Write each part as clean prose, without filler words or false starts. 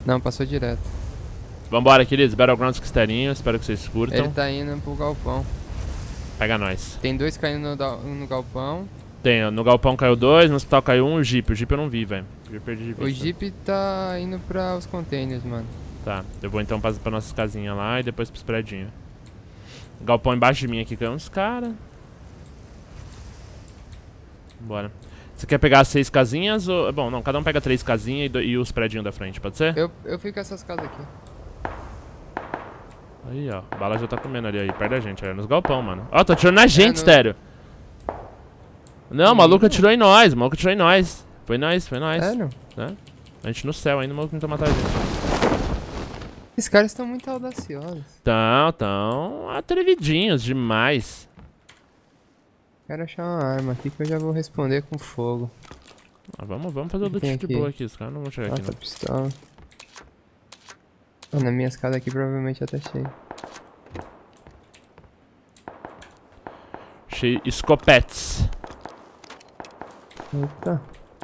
Não, passou direto. Vambora, queridos. Battlegrounds Casterinho. Espero que vocês curtam. Ele tá indo pro galpão. Pega nós. Tem dois caindo no galpão. Tem, no galpão caiu 2, no hospital caiu 1 e o Jeep. O Jeep eu não vi, velho. Eu perdi de vista. O Jeep tá indo pra os containers, mano. Tá, eu vou então pra nossas casinhas lá e depois pros predinhos. Galpão embaixo de mim aqui caiu uns caras. Bora. Você quer pegar as 6 casinhas ou... Bom, não, cada um pega 3 casinhas e os predinhos da frente, pode ser? Eu fico com essas casas aqui. Aí, ó. A bala já tá comendo ali, perto da gente. Nos galpão, mano. Ó, tá atirando na gente, sério. Não, o maluco atirou em nós. O maluco atirou em nós. Foi nós, foi nós. Sério? Né? A gente no céu ainda, o maluco tentou matar a gente. Esses caras estão muito audaciosos. Tão atrevidinhos demais. Quero achar uma arma aqui que eu já vou responder com fogo. Ah, vamos fazer o loot de boa aqui. Os caras não vão chegar aqui, não. Pistola. Na minha escada aqui provavelmente até cheio. Cheio escopetes. Eita.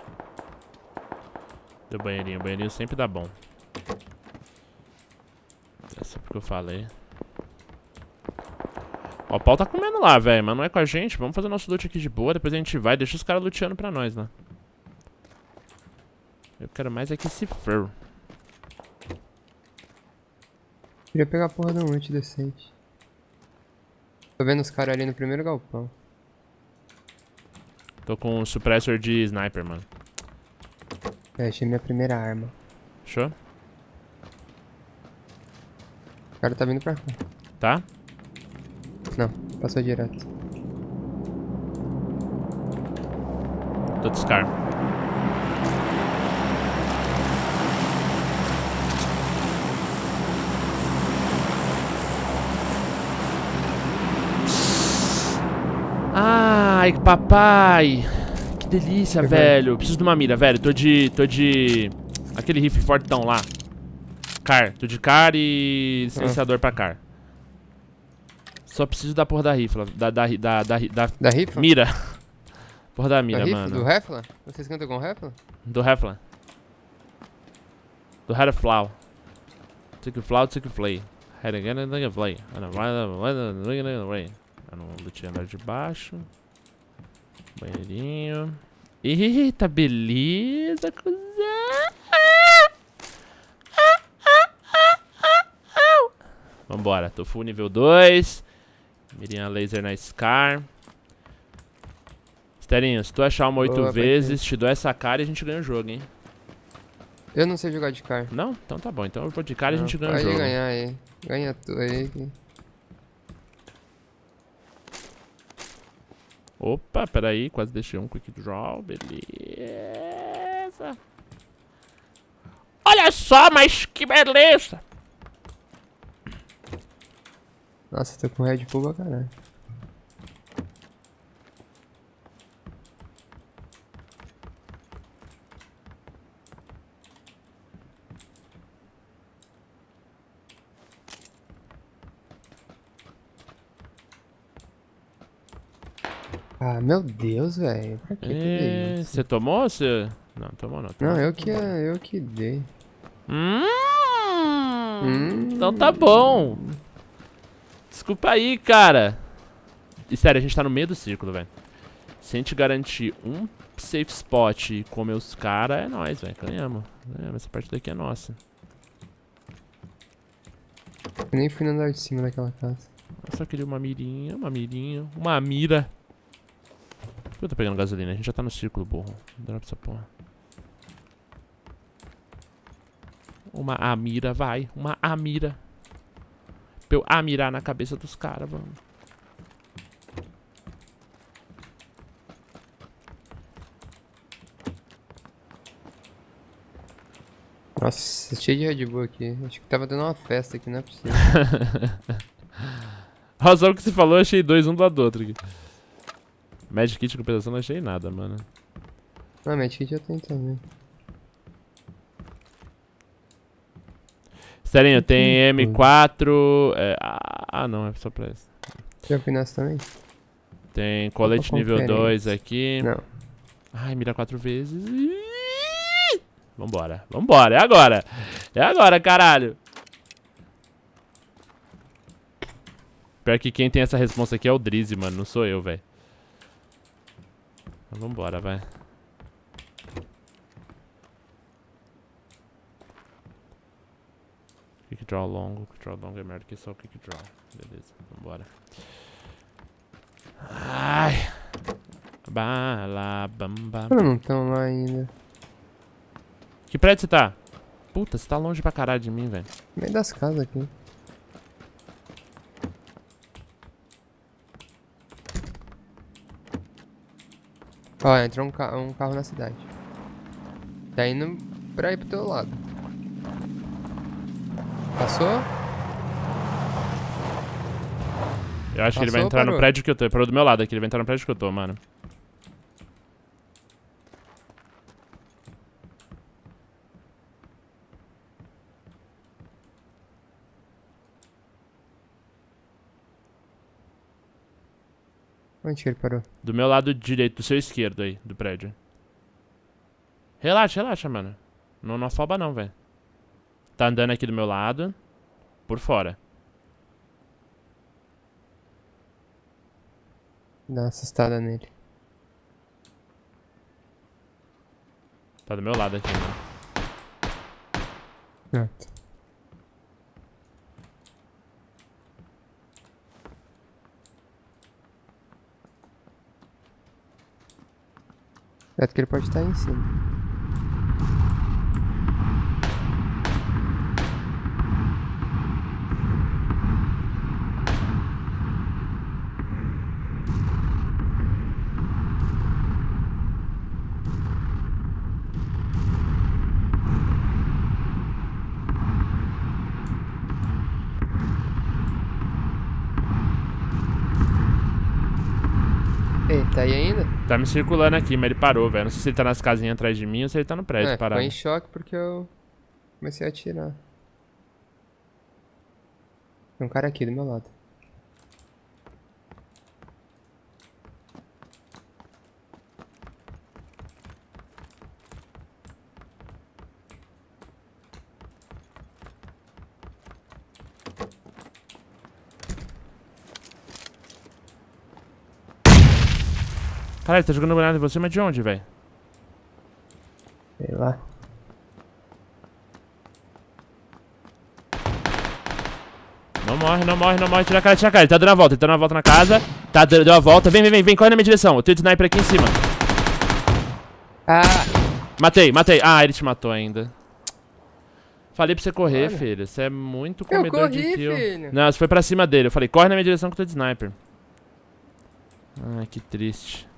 Deu banheirinho. O banheirinho sempre dá bom. É só porque eu falei. Ó, o pau tá comendo lá, velho. Mas não é com a gente. Vamos fazer nosso loot aqui de boa. Depois a gente vai. Deixa os caras luteando pra nós, né? Eu quero mais é que esse fur. Queria pegar a porra de um loot decente. Tô vendo os caras ali no primeiro galpão. Tô com um suppressor de sniper, mano. Achei minha primeira arma. Fechou? O cara tá vindo pra cá. Tá? Não, passou direto. Tô de Scar. Ai, papai. Que delícia, velho. Preciso de uma mira, velho. Tô de... Aquele rifle fortão lá. Car. Tô de car e silenciador pra car. Só preciso da porra da rifle. Da rifle? Mira. Porra da mira, da mano. Do rifle? Vocês cantam com rifle? Do rifle. Do Hereflau. Take a flow, take a flay. Head again and take a flay. And a right. No loot andar de baixo. Banheirinho. Eita, beleza, cuzão. Vambora, tô full nível 2. Mirinha laser na Scar. Sterinho, se tu achar uma 8 vezes, te dou essa cara e a gente ganha o jogo, hein? Eu não sei jogar de car. Não? Então tá bom. Então eu vou de cara e a gente ganha o jogo. jogo. Pode ganhar aí. Ganha tu aí. Opa, peraí. Quase deixei um quick draw. Beleza. Olha só, mas que beleza. Nossa, tô com Red Bull pra caralho. Ah, meu Deus, velho. Pra que tudo isso? Você tomou ou você... Não, tomou não. Não, eu que dei. Então tá bom. Desculpa aí, cara. E sério, a gente tá no meio do círculo, velho. Se a gente garantir um safe spot e comer os caras, é nóis, velho. Ganhamos. Essa parte daqui é nossa. Eu nem fui no andar de cima daquela casa. Eu só queria uma mirinha, uma mira. Por que eu tô pegando gasolina? A gente já tá no círculo, burro. Dropa essa porra. Uma amira, vai. Uma amira. Pra eu amirar na cabeça dos caras, vamos. Nossa, cheio de Red Bull aqui. Acho que tava dando uma festa aqui, não é possível. Razão que você falou, eu achei dois, um do lado do outro aqui. Magic Kit de compensação não achei nada, mano. Ah, Magic Kit eu tenho também. Serinho, tem M4... não, é só pra isso. Já fui nessa também? Tem colete nível 2 aqui. Não. Ai, mira 4 vezes. Vambora. Vambora. É agora. É agora, caralho. Pior que quem tem essa responsa aqui é o Drizzy, mano. Não sou eu, velho. Vambora, vai. Quick draw longo. Quick draw longo é melhor do que só quick draw. Beleza, vambora. Ai. Bala, bamba. Eles não estão lá ainda. Que prédio você tá? Puta, você tá longe pra caralho de mim, velho. No meio das casas aqui. Ó, entrou um carro na cidade. Tá indo pra ir pro teu lado. Passou? Eu acho que ele vai Passou ou entrar no parou? prédio que eu tô. Ele parou do meu lado aqui. Ele vai entrar no prédio que eu tô, mano. Onde que ele parou? Do meu lado direito, do seu esquerdo aí, do prédio. Relaxa, relaxa, mano. Não afoba não, velho. Tá andando aqui do meu lado. Por fora. Dá uma assustada nele. Tá do meu lado aqui, mano. Pronto. Certo que ele pode estar aí em cima. Ei, tá aí ainda? Tá me circulando aqui, mas ele parou, velho. Não sei se ele tá nas casinhas atrás de mim ou se ele tá no prédio Ficou parado. em choque porque eu comecei a atirar. Tem um cara aqui do meu lado. Caralho, tá jogando granada em você, mas de onde, velho? Sei lá. Não morre, não morre, não morre. Tira a cara, tira a cara. Ele tá dando a volta, na casa. Tá, deu a volta. Vem, vem, vem, vem, corre na minha direção. Eu tenho sniper aqui em cima. Ah! Matei, matei. Ah, ele te matou ainda. Falei pra você correr, Olha. filho. Você é muito Eu comedor de corri, kill. filho! Não, você foi pra cima dele. Eu falei, corre na minha direção que eu tô de sniper. Ai, que triste.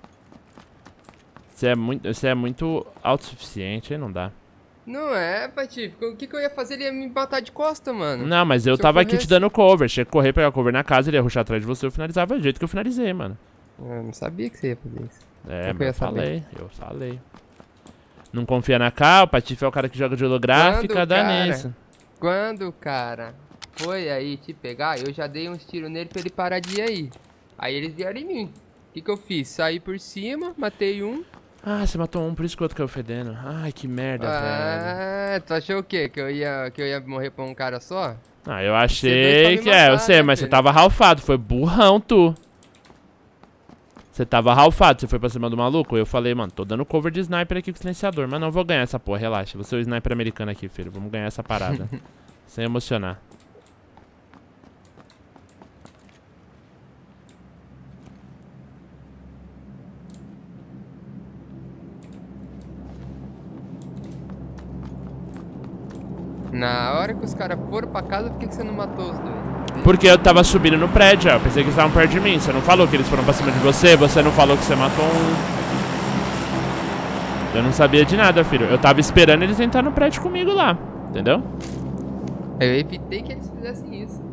Você é muito autossuficiente, aí não dá. Não é, Patife. O que eu ia fazer? Ele ia me matar de costa, mano. Não, mas eu Se eu tava aqui te corresse- dando cover. Tinha que correr, pegar cover na casa, ele ia rushar atrás de você, eu finalizava do jeito que eu finalizei, mano. Eu não sabia que você ia fazer isso. É, Como que eu ia saber? eu falei. Não confia na K, o Patife é o cara que joga de holográfica, Quando, dá cara? nisso. Quando o cara foi aí te pegar, eu já dei uns tiros nele pra ele parar de ir aí. Aí eles vieram em mim. O que eu fiz? Saí por cima, matei um. Ah, você matou um, por isso que o outro caiu fedendo. Ai, que merda, velho. Ah, tu achou o quê? Que eu ia morrer pra um cara só? Ah, eu Você achei dois que pra me eu matar, sei, né, mas você filho? tava ralfado, foi burrão, tu. Você tava ralfado, você foi pra cima do maluco? Eu falei, mano, tô dando cover de sniper aqui com silenciador, mas não vou ganhar essa porra, relaxa. Vou ser o sniper americano aqui, filho, vamos ganhar essa parada. Sem emocionar. Na hora que os caras foram pra casa, por que você não matou os dois? Porque eu tava subindo no prédio, ó. Eu pensei que eles estavam perto de mim. Você não falou que eles foram pra cima de você? Você não falou que você matou um. Eu não sabia de nada, filho. Eu tava esperando eles entrar no prédio comigo lá. Entendeu? Eu evitei que eles fizessem isso.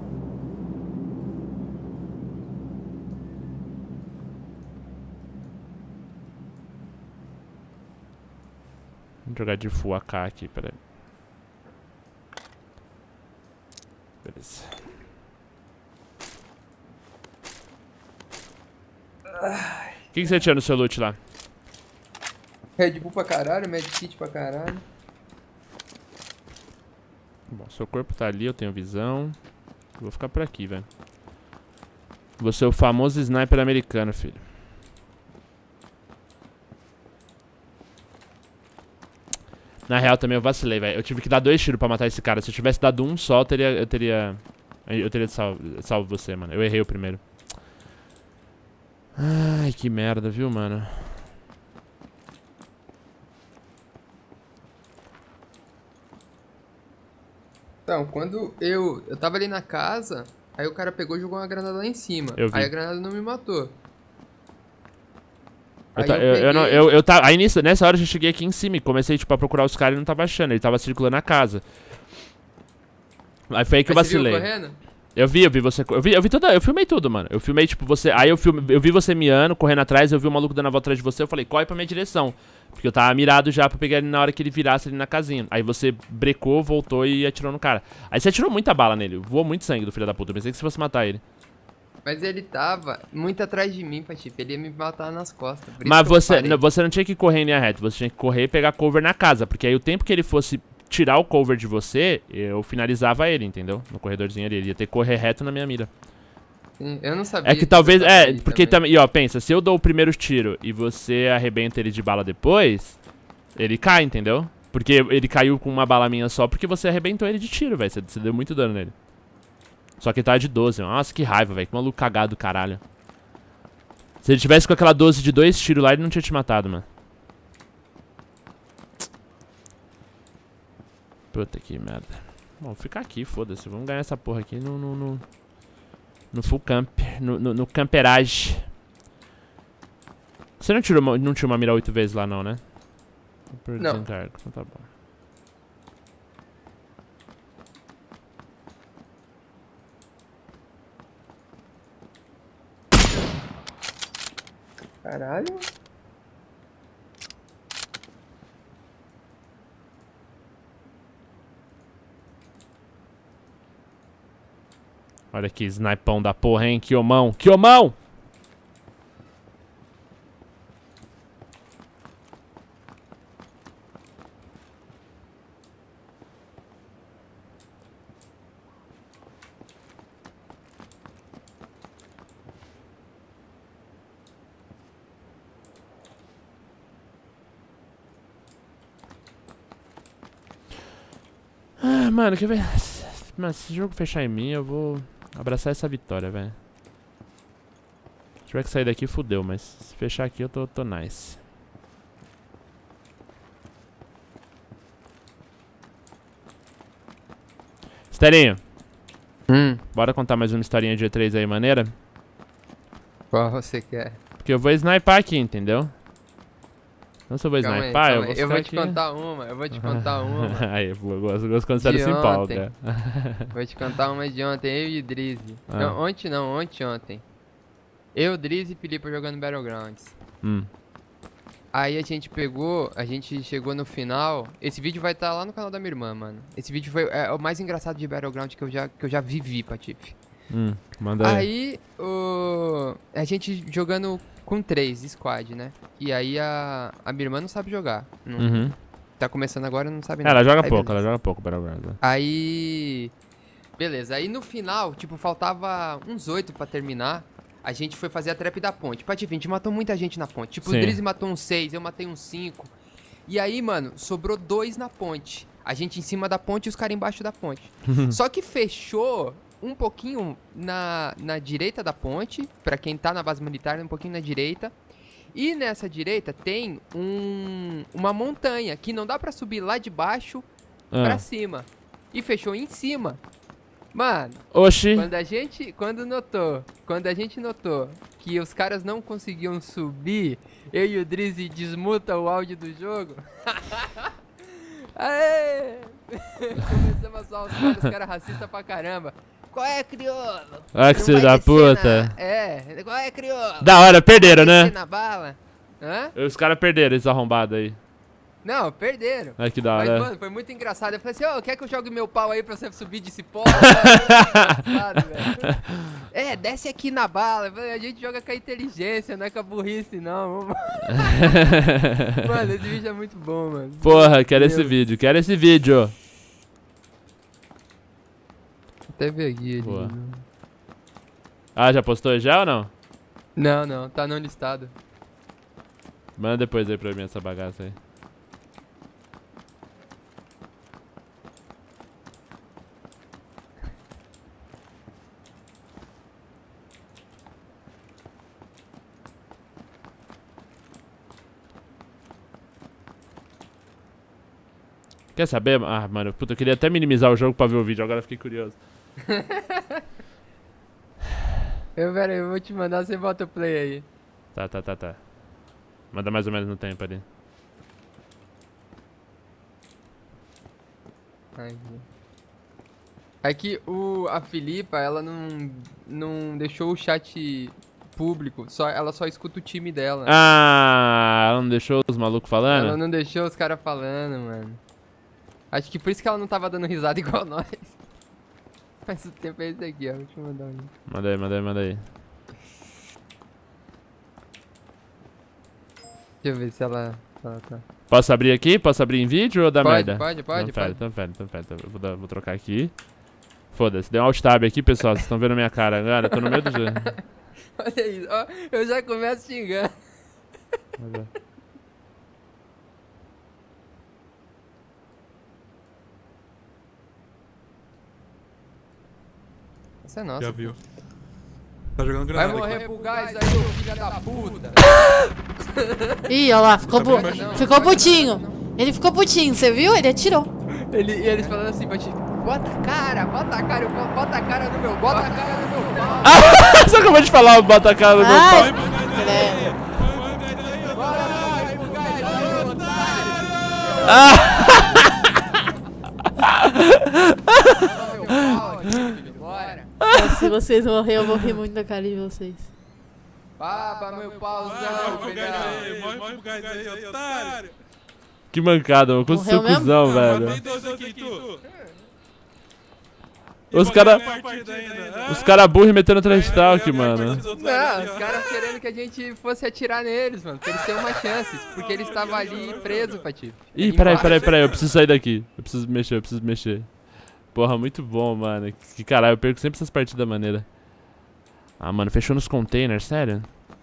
Vou jogar de full AK aqui, peraí. Beleza. O que você tinha no seu loot lá? Red Bull pra caralho, Medkit pra caralho. Bom, seu corpo tá ali, eu tenho visão. Eu vou ficar por aqui, velho. Vou ser o famoso sniper americano, filho. Na real, também eu vacilei, velho. Eu tive que dar 2 tiros pra matar esse cara. Se eu tivesse dado um só, eu teria salvo você, mano. Eu errei o primeiro. Ai, que merda, viu, mano? Então, quando eu tava ali na casa, aí o cara pegou e jogou uma granada lá em cima. Eu vi. Aí a granada não me matou. Aí nessa hora eu já cheguei aqui em cima e comecei, tipo, a procurar os caras e não tava achando. Ele tava circulando a casa. Aí foi aí que eu vacilei. Você viu correndo? Eu vi você. Eu filmei tudo, mano. Eu filmei, tipo, você. Aí eu vi você miando, correndo atrás, eu vi o maluco dando a volta atrás de você, eu falei, corre pra minha direção. Porque eu tava mirado já pra pegar ele na hora que ele virasse ali na casinha. Aí você brecou, voltou e atirou no cara. Aí você atirou muita bala nele. Voou muito sangue do filho da puta. Eu pensei que você fosse matar ele. Mas ele tava muito atrás de mim, Patife. Ele ia me matar nas costas. Mas você não tinha que correr em linha reta. Você tinha que correr e pegar cover na casa. Porque aí o tempo que ele fosse tirar o cover de você, eu finalizava ele, entendeu? No corredorzinho ali. Ele ia ter que correr reto na minha mira. Sim, eu não sabia. É que talvez. Porque também. E ó, pensa, se eu dou o primeiro tiro e você arrebenta ele de bala depois, ele cai, entendeu? Porque ele caiu com uma bala minha só porque você arrebentou ele de tiro, velho. Você deu muito dano nele. Só que ele tava de 12, mano. Nossa, que raiva, velho. Que maluco cagado do caralho. Se ele tivesse com aquela 12 de 2 tiros lá, ele não tinha te matado, mano. Puta que merda. Bom, ficar aqui, foda-se. Vamos ganhar essa porra aqui no full camp. No camperage. Você não tinha uma mira 8 vezes lá, não, né? Não. Desencargo. Então tá bom. Caralho. Olha que snipão da porra, hein? Kiomão! Kiomão! Ah, mano, quer ver? Mano, se o jogo fechar em mim, eu vou abraçar essa vitória, velho. Se tiver que sair daqui, fudeu, mas se fechar aqui, eu tô nice. Esterinho, bora contar mais uma historinha de E3 aí, maneira? Qual você quer? Porque eu vou snipar aqui, entendeu? Não, se eu vou snipar, eu vou te contar uma, Aí, eu gosto quando você se empolga. Vou te contar uma de ontem, eu e o Drizzy. Não, ontem. Eu, Drizzy e Filipe jogando Battlegrounds. Aí a gente chegou no final. Esse vídeo vai estar lá no canal da minha irmã, mano. Esse vídeo foi o mais engraçado de Battleground que eu já vivi, Patife. Manda aí. Aí, a gente jogando com 3 squad, né? E aí a minha irmã não sabe jogar. Tá começando agora, não sabe nada. Ela joga pouco Battlegrounds. Aí, beleza. Aí no final, tipo, faltava uns 8 pra terminar. A gente foi fazer a trap da ponte. Patife, a gente matou muita gente na ponte. Tipo, Sim. O Drizzy matou uns 6, eu matei uns 5. E aí, mano, sobrou 2 na ponte. A gente em cima da ponte e os caras embaixo da ponte. Só que fechou um pouquinho na direita da ponte, pra quem tá na base militar, um pouquinho na direita. E nessa direita tem uma montanha que não dá pra subir lá de baixo pra cima. E fechou em cima. Mano, Oxi. Quando a gente notou que os caras não conseguiam subir, eu e o Drizzy desmuta o áudio do jogo. Aê! Começamos a zoar os caras racistas pra caramba. Qual é, crioulo? Ah, que filho da puta. Qual é, crioulo? Da hora, perderam, né? Na bala. Hã? Os caras perderam, esses arrombados aí. Não, perderam. Ai, que da hora. Mas, mano, foi muito engraçado. Eu falei assim, quer que eu jogue meu pau aí pra você subir de cipó? Desce aqui na bala. A gente joga com a inteligência, não é com a burrice, não. Mano, esse vídeo é muito bom, mano. Porra, quero esse vídeo. até ver aqui. Boa. Ah, já postou já ou não? Não, não, tá não listado. Manda depois aí pra mim essa bagaça aí. Quer saber? Ah, mano, puta, eu queria até minimizar o jogo pra ver o vídeo, agora eu fiquei curioso. Pera aí, eu vou te mandar, você bota o play aí. Tá. Manda mais ou menos no tempo ali. Aqui a Filipa, ela não deixou o chat público, ela só escuta o time dela. Ah, ela não deixou os malucos falando? Ela não deixou os caras falando, mano. Acho que por isso que ela não tava dando risada igual nós. Mas o tempo é esse aqui, ó. Deixa eu mandar um. Manda aí. Deixa eu ver se ela tá. Posso abrir aqui? Posso abrir em vídeo ou dá merda? Pode. Então pera. Vou trocar aqui. Foda-se, deu um alt tab aqui, pessoal. Vocês estão vendo a minha cara agora? Eu tô no meio do jogo. Olha isso, ó. Eu já começo xingando. Essa é nossa. Já viu. Tá jogando Vai granada morrer aqui. pro gás aí, ô filha da puta. Ih, olha lá, ficou putinho. Ele ficou putinho, você viu? Ele atirou. Eles falando assim pra ti, bota a cara no meu pau. Você acabou de falar, bota a cara no meu pau. Ai, credo. Vai pro gás aí, otário. Meu pau aqui, filho, bora. Se vocês morrerem, eu vou rir muito da cara de vocês. Baba meu pauzão, Morre pro gás aí, otário. Que mancada, mano. Como seu cuzão, velho. Matei 12 aqui, tu. Os cara burros metendo trash talk, mano. Não, os caras querendo que a gente fosse atirar neles, mano. Pra eles terem uma chance. Porque eles estavam ali presos, Pati. Ih, peraí, eu preciso sair daqui. Eu preciso mexer. Porra, muito bom, mano. Que caralho, eu perco sempre essas partidas maneiras. Ah, mano, fechou nos containers, sério?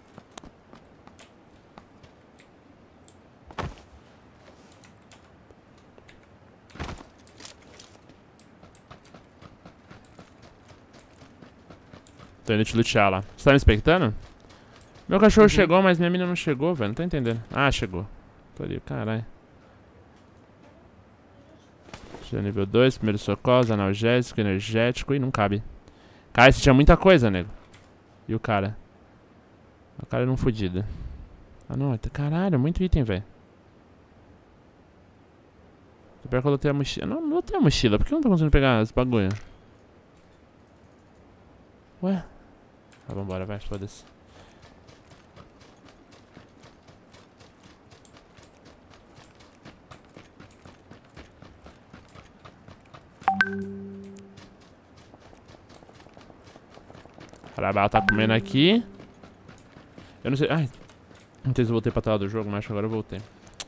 Tô indo te lutear lá. Você tá me expectando? Meu cachorro chegou, mas minha mina não chegou, velho. Não tô entendendo. Ah, chegou. Tô ali, caralho. Já nível 2, primeiro socorro, analgésico, energético. Ih, não cabe. Cara, esse tinha muita coisa, nego. E o cara? O cara era um fodido. Ah, não. Caralho, muito item, velho. Pior que eu lotei a mochila. Não lotei a mochila. Por que eu não tô conseguindo pegar esse bagulho? Ué? Ah, vambora, vai, foda-se. Carabal tá comendo aqui. Eu não sei. Ai. Não sei se eu voltei pra tela do jogo, mas acho que agora eu voltei.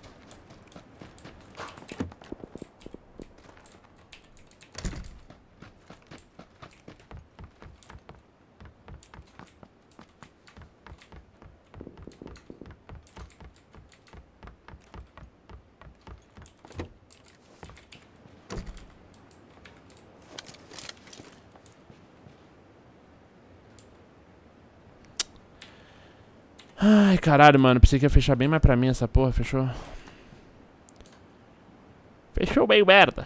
Ai, caralho, mano. Pensei que ia fechar bem mais pra mim essa porra. Fechou? Fechou bem merda.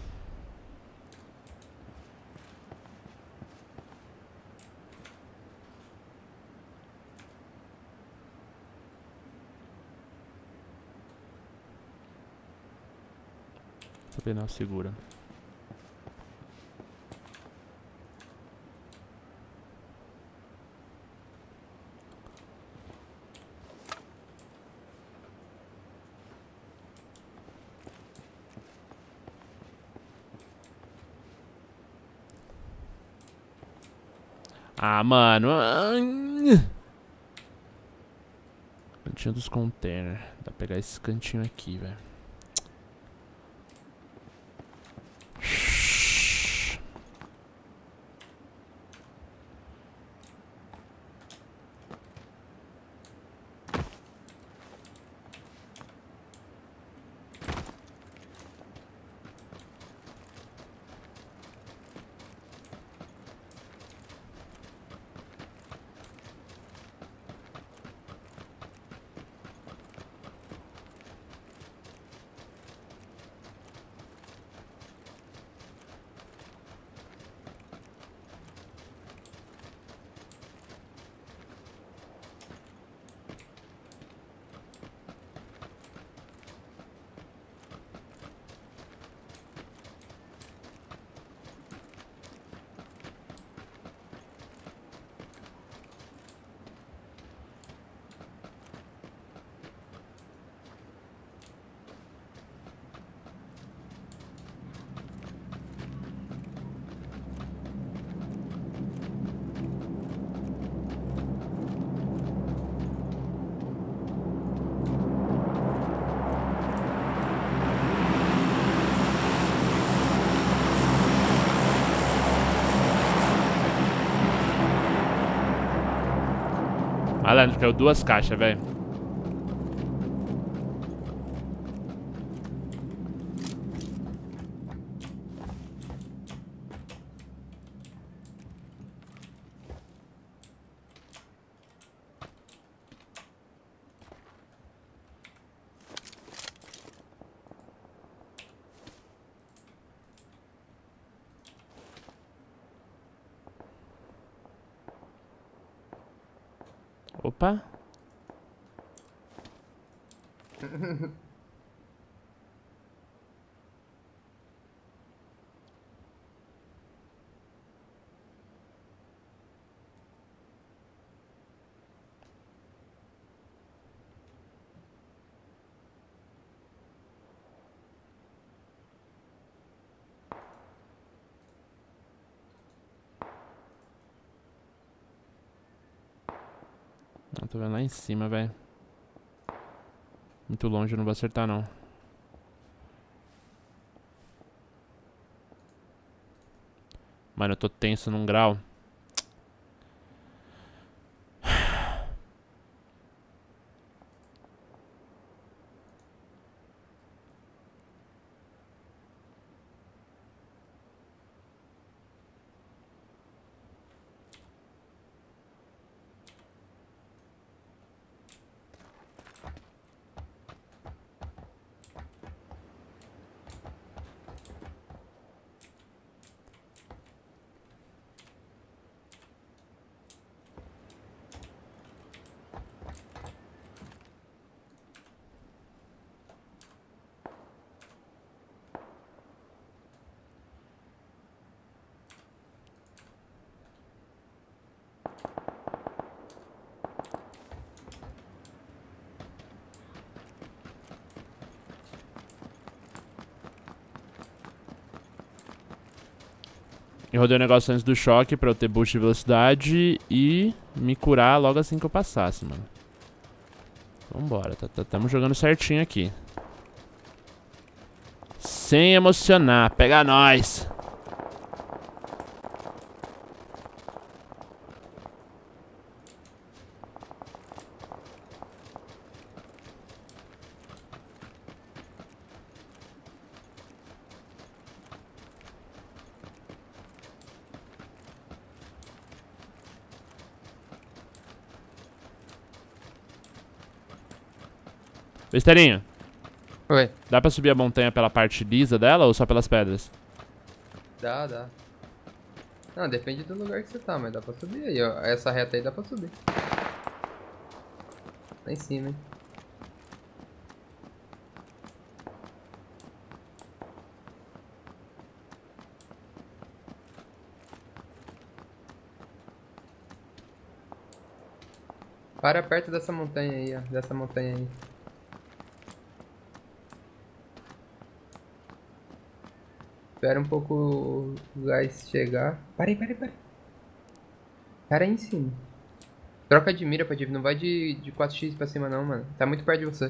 Essa penal segura. Ah, mano. Cantinho dos containers. Dá pra pegar esse cantinho aqui, velho. Malandro, caiu 2 caixas, velho. Opa. Não, tô vendo lá em cima, velho. Muito longe, eu não vou acertar, não. Mano, eu tô tenso num grau. Eu rodei o negócio antes do choque pra eu ter boost de velocidade e me curar logo assim que eu passasse, mano. Vambora, tamo jogando certinho aqui. Sem emocionar, pega nós. Besteirinha, Oi. dá pra subir a montanha pela parte lisa dela ou só pelas pedras? Dá. Não, depende do lugar que você tá, mas dá pra subir aí, ó. Essa reta aí dá pra subir. Lá em cima, hein. Para perto dessa montanha aí, ó. Dessa montanha aí. Espera um pouco o gás chegar. Para aí. Cara aí em cima. Troca de mira, Padilha. Não vai de 4x pra cima não, mano. Tá muito perto de você.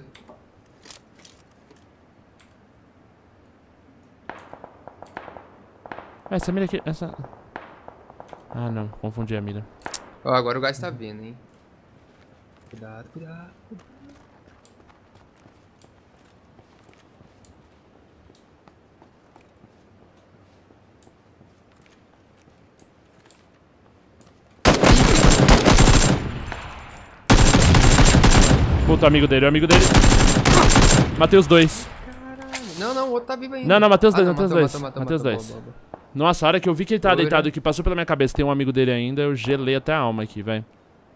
Essa mira aqui, essa... Ah, não, confundi a mira. Ó, agora o gás tá vindo, hein. Cuidado. Puta, o amigo dele. Matei os dois. Não, o outro tá vivo ainda. Não, matei os dois, matou. matei os dois. Boa. Nossa, a hora que eu vi que ele tava Oi, deitado que passou pela minha cabeça, tem um amigo dele ainda, eu gelei até a alma aqui, velho.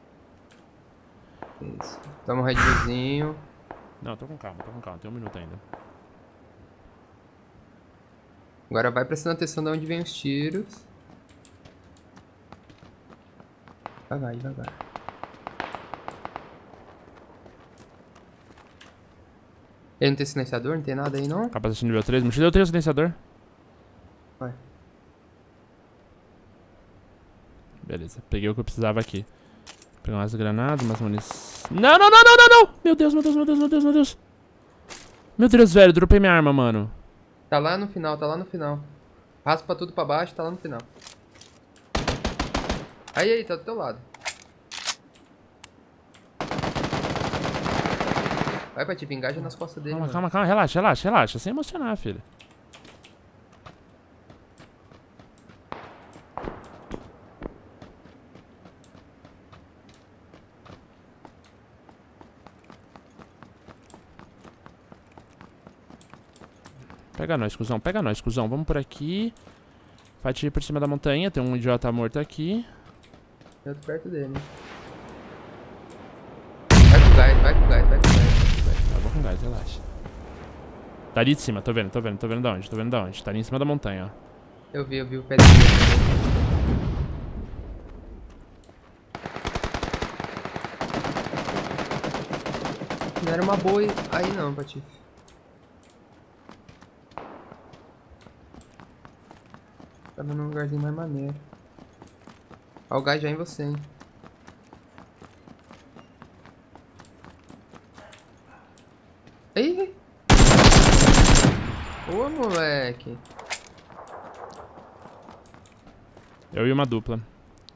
Isso. Toma um redzinho. Não, tô com calma, tem um minuto ainda. Agora vai prestando atenção de onde vem os tiros. Devagar. Ele não tem silenciador? Não tem nada aí, não? Capacete nível 3, mochila eu tenho silenciador. Vai. Beleza, peguei o que eu precisava aqui. Vou pegar umas granadas, umas munições. Não! Meu Deus. Meu Deus, velho, dropei minha arma, mano. Tá lá no final. Raspa tudo pra baixo, tá lá no final. Aí, tá do teu lado. Vai, Patife, engaja nas costas dele. Calma, mano. calma, relaxa. Sem emocionar, filho. Pega nós, cuzão. Vamos por aqui. Patife por cima da montanha. Tem um idiota morto aqui. Eu tô perto dele. Vai com gás. Tá bom com gás, relaxa. Tá ali de cima, tô vendo da onde. Tá ali em cima da montanha, ó. Eu vi o pé dele. Não era uma boa aí não, Patife. Tava num lugarzinho mais maneiro. Ó, o gás já em você, hein. Ih! Boa, moleque. Eu e uma dupla. O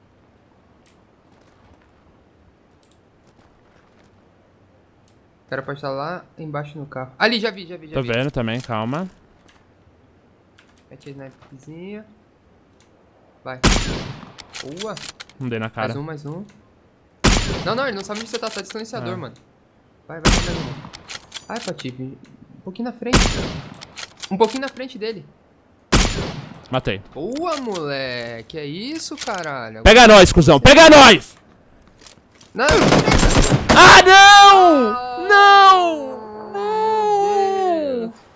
cara pode estar lá embaixo no carro. Ali, já vi. Tô vendo também, calma. Mete a sniperzinha. Vai. Boa. Não dei na cara. Mais um. Não, ele não sabe onde você tá de silenciador, Ah. mano. Vai. Ai, Patife. Um pouquinho na frente. Um pouquinho na frente dele. Matei. Boa, moleque. É isso, caralho. Pega nós, cuzão. Pega nós! Não! Ah, não! Ah, Não! Meu Deus.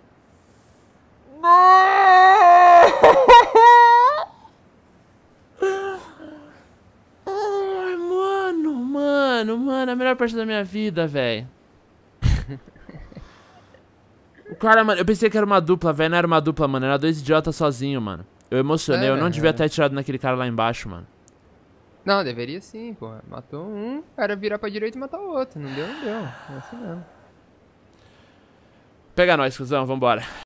Ai, mano, a melhor parte da minha vida, velho. O cara, mano, eu pensei que era uma dupla, velho. Não era uma dupla, mano. Era dois idiotas sozinho, mano. Eu emocionei, eu não devia ter atirado naquele cara lá embaixo, mano. Não, deveria sim, porra. Matou um, o cara virar pra direita e matar o outro. Não deu. É assim mesmo. Pega nós, cuzão, vambora.